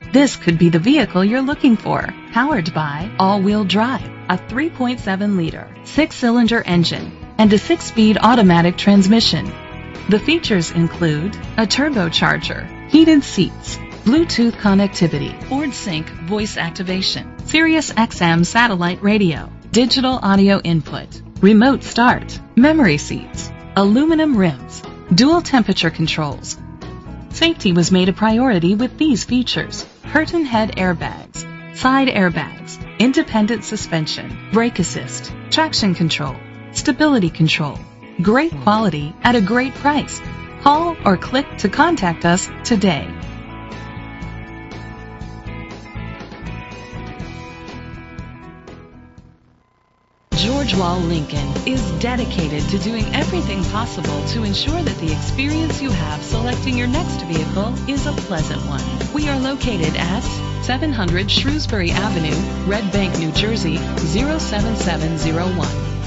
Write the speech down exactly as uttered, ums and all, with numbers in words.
This could be the vehicle you're looking for. Powered by all-wheel drive, a three point seven liter, six-cylinder engine, and a six-speed automatic transmission. The features include a turbocharger, heated seats, Bluetooth connectivity, Ford Sync voice activation, Sirius X M satellite radio, digital audio input, remote start, memory seats, aluminum rims, dual temperature controls. Safety was made a priority with these features: curtain head airbags, side airbags, independent suspension, brake assist, traction control, stability control. Great quality at a great price. Call or click to contact us today. George Wall Lincoln is dedicated to doing everything possible to ensure that the experience you have selecting your next vehicle is a pleasant one. We are located at seven hundred Shrewsbury Avenue, Red Bank, New Jersey, zero seven seven zero one.